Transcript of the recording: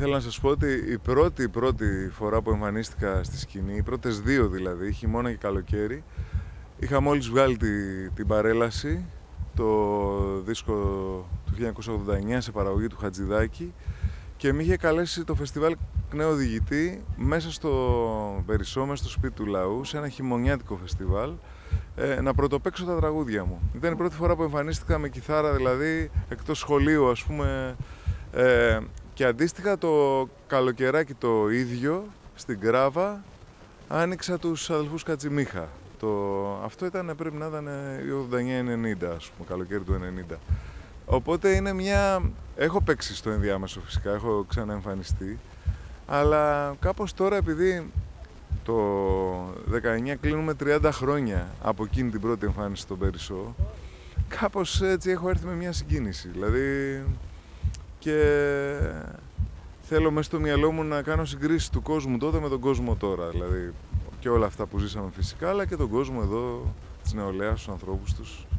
Θέλω να σας πω ότι η πρώτη φορά που εμφανίστηκα στη σκηνή, οι πρώτες δύο δηλαδή, χειμώνα και καλοκαίρι, είχα μόλις βγάλει την παρέλαση, το δίσκο του 1989 σε παραγωγή του Χατζηδάκη, και με είχε καλέσει το φεστιβάλ Νέο Οδηγητή μέσα στο Περισσό, μέσα στο σπίτι του λαού, σε ένα χειμωνιάτικο φεστιβάλ, να πρωτοπαίξω τα τραγούδια μου. Ήταν η πρώτη φορά που εμφανίστηκα με κιθάρα, δηλαδή εκτός σχολείου, ας πούμε. Και αντίστοιχα το καλοκαιράκι το ίδιο, στην Κράβα, άνοιξα τους αδελφούς Κατζημίχα. Αυτό πρέπει να ήταν 89-90, ας πούμε, καλοκαίρι του 90. Οπότε είναι μια... Έχω παίξει στο ενδιάμεσο φυσικά, έχω ξαναεμφανιστεί, αλλά κάπως τώρα, επειδή το 19 κλείνουμε 30 χρόνια από εκείνη την πρώτη εμφάνιση στον Περισσό, κάπως έτσι έχω έρθει με μια συγκίνηση, δηλαδή, και θέλω μέσα στο μυαλό μου να κάνω συγκρίσεις του κόσμου τότε με τον κόσμο τώρα, δηλαδή και όλα αυτά που ζήσαμε φυσικά, αλλά και τον κόσμο εδώ της νεολαίας, τους ανθρώπους τους.